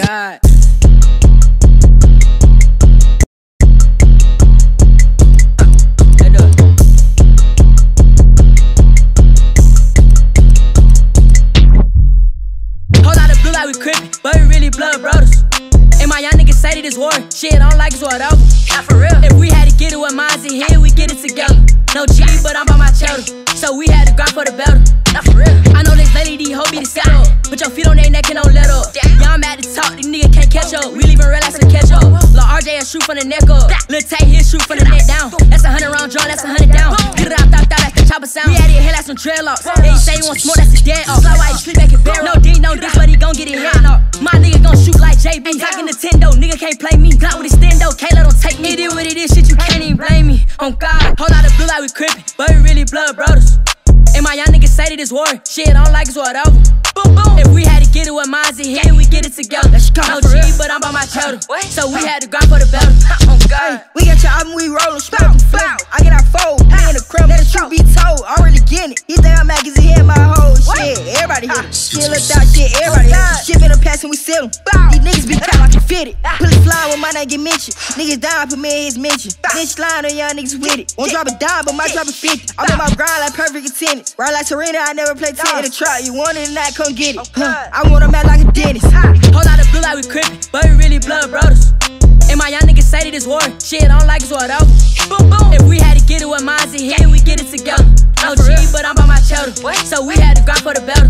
God. Whole lot of blue like we crippin', but we really blood brothers. And my young niggas say that it's war. Shit, I don't like it's whatever. Not for real. If we had to get it with minds in here, we get it together. No G, but I'm by my cheddar. So we had to grind for the better. Not for real. I know this lady, these hoes be the set up. Put your feet on their neck and don't let up. Yeah, I'm at the top, these niggas can't catch up. We leaving relax to catch up. Lil' RJ a shoot from the neck up. Lil' Tay hit shoot from the neck down. That's 100 round draw, that's 100 down. Get it out, that's the chopper sound. We had it here like some dreadlocks. Yeah, you say you want smoke, that's a dead off. Fly while you sleep, make it barrel. No D, no dick, but he gon' get it head off. My nigga gon' shoot like JB. Talking Nintendo, nigga can't play me. Glock with a stendo, Kayla don't take me. It is what it is, shit, you can't even blame me. On God, whole lot of blue like we crippin', but we really blood brothers. And my young niggas say that it's war. Shit, I don't like it's whatever. Boom, boom. If we had to get it with minds in here, we get it together. No G, but I'm by my cheddar. So we had to grind for the better. On God. We get your album, we rollin', smoke, flow. I get our fold, me in the crib, let the truth be told. I'm really getting it. He think I'm mad cause he hit my whole shit. Everybody hit it. Shit looked out, shit, everybody hit it. Shit been a pass and we seal them. These niggas be count like you fit it. Pull it fly when my name get mentioned. Niggas down, put me in his mention. Bitch line on young niggas with it. Won't drop a dime, but might drop a 50. I'm in my grind like perfect attendance. Ride like Serena, I never play 10 in the trap. You want it and not, come get it. I want a man like a dentist. Whole lot of blue like we crippin', but we really blood brothers. And my young niggas say that it's war. Shit, I don't like it's whatever. Boom, boom. If we had to get it with minds in here, we get it together. No G, but I'm by my cheddar. So we had to grind for the better.